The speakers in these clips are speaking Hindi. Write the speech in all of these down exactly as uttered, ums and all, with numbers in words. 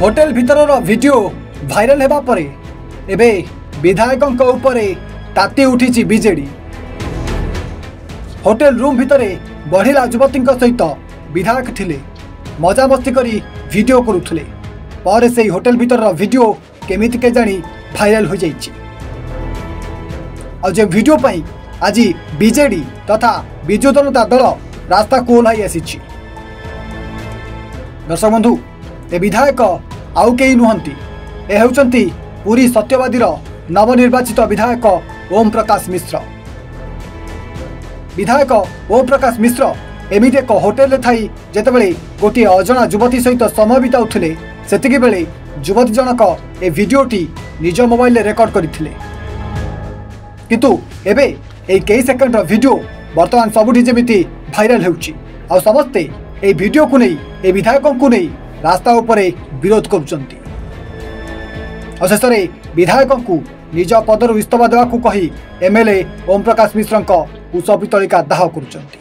होटेल भितर वीडियो भाइराल हेबा परे एबे विधायकों उपरे ताती उठी बीजेडी। होटेल रूम भितर बढ़िला युवती सहित विधायक थिले मजामस्ती करी वीडियो करुले पर से होटेल भितर वीडियो केमिति के जानी भाइराल हो जाइछि। और जे वीडियो पई आज बीजेडी तथा विजु जनता दल रास्ता को ओह्लाई आसी। दर्शक बंधु ए विधायक आउ केही नुहंती ए हेउचंती पुरी सत्यवादीर नवनिर्वाचित विधायक ओम प्रकाश मिश्र। विधायक ओम प्रकाश मिश्र एमिति एक होटेल थाई जेतेबेले गोटे अजना युवती सहित समय बिताउथिले सेतिकी बेले युवती जनक ए वीडियोटी निज मोबाइल रे रेकॉर्ड करथिले। किंतु एबे ए कई सेकंड रो वीडियो वर्तमान सबुठी जेमिति भाइराल हेउची आ समस्ते ए वीडियो को नहीं ए विधायकों को नहीं रास्ता उपरे विरोध करुचंती। शेष में विधायकों को निज पदर इस्तफा देवा को कही एमएलए ओम प्रकाश मिश्र कुश पितलिका दाह करुचंती।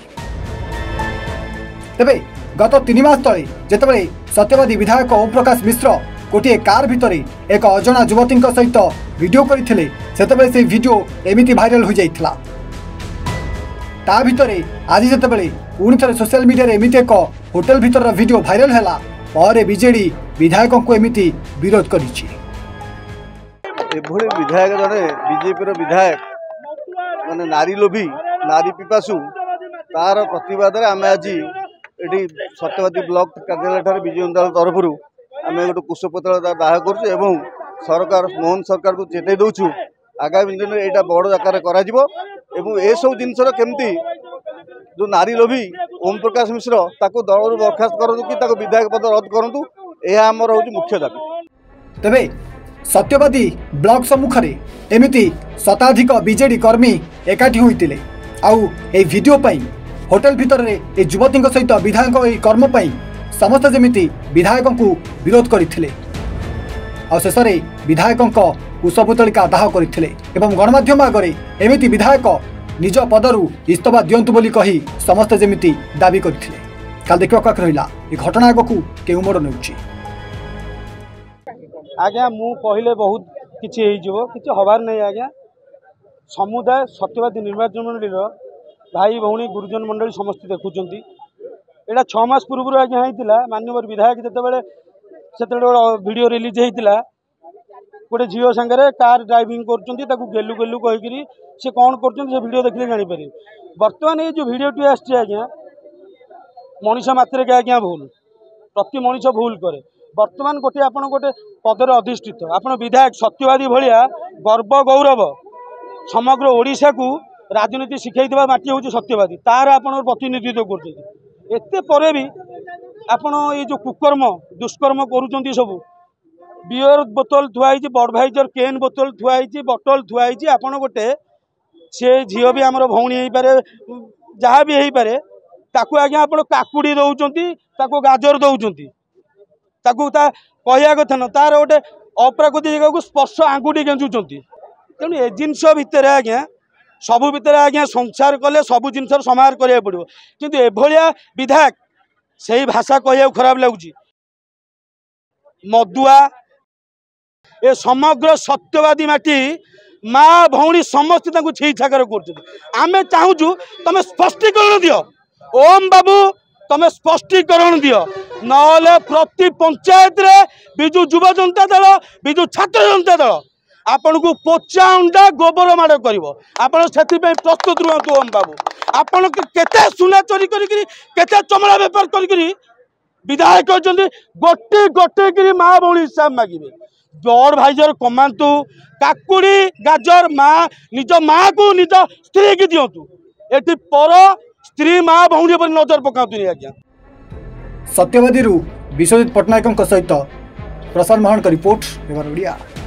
तेबे गत तीन मास तले जेतेबेले सत्यवादी विधायक ओम प्रकाश मिश्र गोटे कार भितर एक अजना युवती सहित वीडियो करथिले सेतेबेले से वीडियो एमिति भाइराल हो जाइथिला। ता भितर आज जेतेबेले पुणी थे सोशल मीडिया रे एमिति एक होटेल भितर वीडियो भाइराल हैला पर बीजेडी विधायकों को एमिति विरोध करिछि। एभली विधायक जने बीजेपी विधायक माने नारी लोभी नारी पिपासु तार प्रतिवाद आम आज ये सत्यवादी ब्लॉक कार्यालय विजु जनता दल तरफ आम गोटे कुशपत्र दाह करूँ सरकार मोहन सरकार को चेतई दौचु आगामी दिन में यहाँ बड़ आकार सब जिनसर केमती जो नारी लोभी ओम प्रकाश मिश्र ताको दल बर्खास्त करूँ कि विधायक पद रद्द करूँ यह आमर हूँ मुख्य दाबी। तेबे सत्यवादी ब्लॉक सम्मुख में एमिति शताधिक बीजेडी कर्मी एकाठी होइतिले आउ ए वीडियो पई होटेल भितर रे ए युवती सहित विधायक ए कर्म पई समस्त जेमिति विधायकों को विरोध करथिले आ शेष में विधायकों कुशपुतलिका दाह करथिले एवं गणमाध्यम आगे एमिति विधायक निज पदरु इस्तफा दियंतु बोली कही समस्त जेमिति दाबी करथिले। काल देखिबा काक रहिला ए घटना आगकू केउ मोड़ नेउची। आज्ञा मु कहले बहुत किछि हेइ जबो किछि हबार नै। आज्ञा समुदाय सत्यवादी निर्वाचन मंडल भाई भौणी गुरुजन मंडली समस्त देखुचंती एटा छह मास पूर्व आज्ञा होइतिला माननीय विधायक जेतेबेले सेतेबेले वीडियो रिलीज होइतिला गोटे झील सांगे कार ड्राइविंग करुँच गेलु गेलु कहीकि सी कौन कर वीडियो देखिले जापर। बर्तमान ये जो वीडियोटी आज्ञा मनीष मात्र के आज्ञा भूल प्रति मनीष भूल करे। बर्तमान गोटे आप गोटे पदर अधिष्ठित आप विधायक सत्यवादी भाया गर्व गौरव समग्र ओडिशा को राजनीति शिखाई माटी हूँ सत्यवादी तार आप प्रतिनिधित्व कर भी आपण ये जो कुकर्म दुष्कर्म करुँच सब बियर बोतल थुआई बडभाइजर केन बोतल थुआई बटल थुआई आपड़ गोटे सी झील भी आमर भौणी हो पारे जहाँ भी हो पारे ताकू आज्ञा आप काकुड़ी दौरान गाजर दौरान कहया कथा न तार गोटे अप्राकृतिक जगह को स्पर्श आंगुठी गेंजुंट तेणु ए जिनस भितर आज्ञा सबू भितर आज्ञा संसार कले सबू जिन समाहार करा पड़ो किंतु एभलिया विधायक से भाषा कहया खराब लगुच मदुआ ए समग्र सत्यवादी माटी माँ भौणी समस्त छी छाकर कर चाहूँ तुम स्पष्टीकरण दियो ओम बाबू तुम स्पष्टीकरण दियो ना प्रति पंचायत रे विजु युवा जनता दल विजु छात्र जनता दल आपण को पोचा अंडा गोबर माड़ कर प्रस्तुत रुहतु। ओम बाबू आपण केते सुना चोरी करते चमड़ा बेपार कर विधायक गोटे गोटे कि माँ भौणी हिसाब मागे बड़ भाईजर कमातु काकुड़ी गाजर माँ निज माँ को निज स्त्री की दिंतु एटी पर स्त्री माँ भौणी पर नजर पकातु। आज्ञा सत्यवादी विश्वजित पट्टनायक सहित प्रसाद महान का रिपोर्ट।